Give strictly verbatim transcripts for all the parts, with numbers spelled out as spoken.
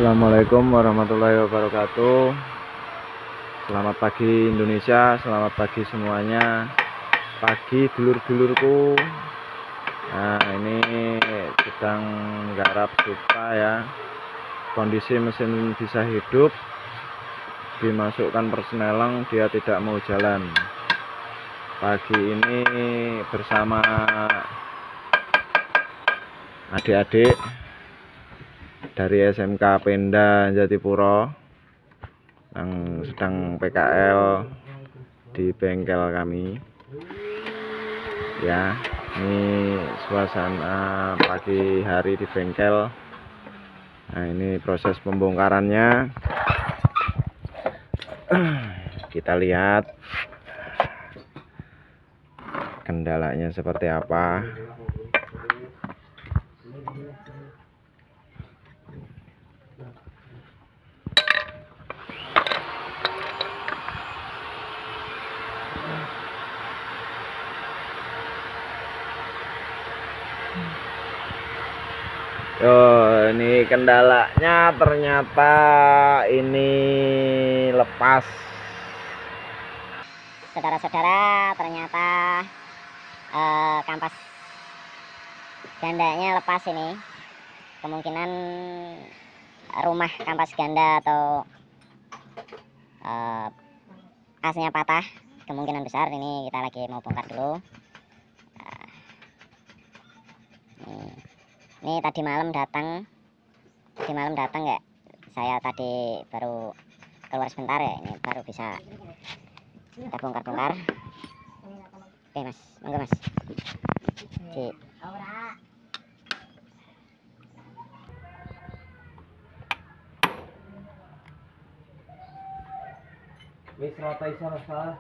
Assalamualaikum warahmatullahi wabarakatuh. Selamat pagi Indonesia, selamat pagi semuanya. Pagi dulur-dulurku. Nah, ini sedang garap dupa ya. Kondisi mesin bisa hidup, dimasukkan persneling, dia tidak mau jalan. Pagi ini bersama adik-adik dari S M K Penda Jatipuro yang sedang P K L di bengkel kami ya. Ini suasana pagi hari di bengkel. Nah, ini proses pembongkarannya. Kita lihat kendalanya seperti apa. Oh, ini kendalanya ternyata ini lepas. Saudara-saudara, ternyata eh, kampas gandanya lepas ini. Kemungkinan rumah kampas ganda atau eh, asnya patah, kemungkinan besar. Ini kita lagi mau bongkar dulu. Nah, ini. Ini tadi malam datang, tadi malam datang ya. Saya tadi baru keluar sebentar ya. Ini baru bisa kita bongkar-bongkar. Oke mas, monggo mas. Ci. Wis rata iso salah.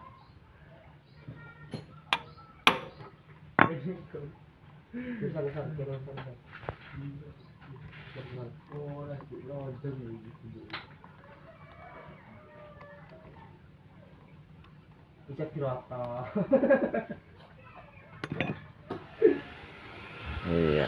Bisa dirata. Iya.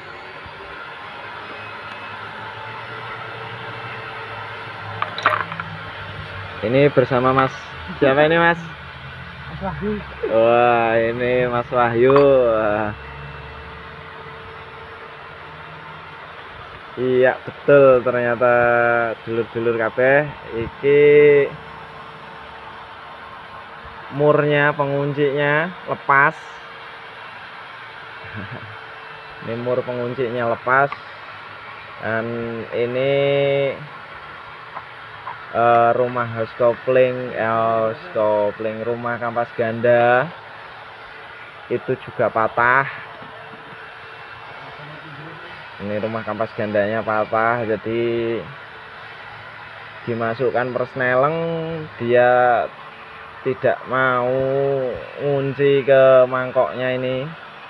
Ini bersama Mas. Siapa ini Mas? Mas Wahyu. Wah, ini Mas Wahyu. Wah. Iya betul, ternyata dulur-dulur kabeh iki murnya, penguncinya lepas. Ini mur penguncinya lepas, dan ini uh, rumah house kopling, house kopling rumah kampas ganda itu juga patah. Ini rumah kampas gandanya patah, jadi dimasukkan persneling, dia tidak mau ngunci ke mangkoknya ini.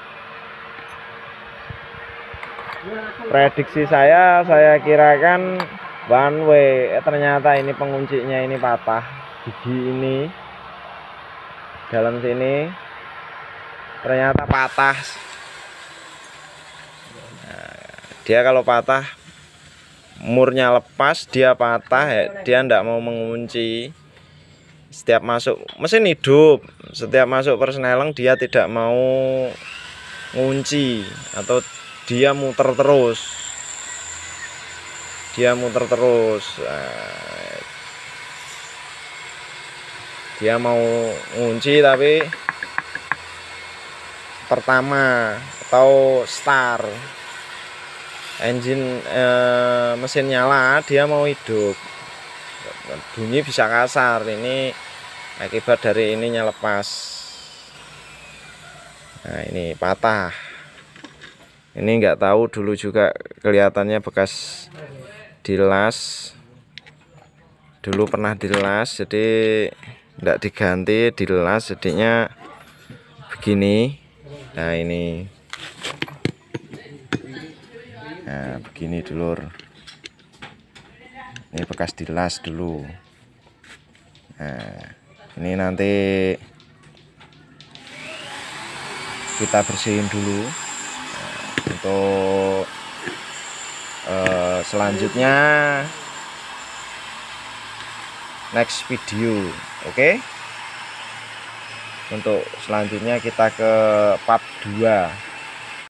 Prediksi saya, saya kirakan one way, eh, ternyata ini penguncinya ini patah. Gigi ini dalam sini ternyata patah. Dia kalau patah, murnya lepas, dia patah ya, dia tidak mau mengunci. Setiap masuk mesin hidup, setiap masuk persneling dia tidak mau ngunci, atau dia muter terus. Dia muter terus. Nah, dia mau ngunci tapi pertama atau start engine eh, mesin nyala, dia mau hidup, bunyi bisa kasar. Ini akibat dari ininya lepas. Nah, ini patah. Ini nggak tahu, dulu juga kelihatannya bekas dilas, dulu pernah dilas, jadi nggak diganti, dilas jadinya begini. Nah ini, nah begini dulur, ini bekas dilas dulu. Nah ini nanti kita bersihin dulu. Nah, untuk uh, selanjutnya next video. Oke okay? Untuk selanjutnya kita ke part dua.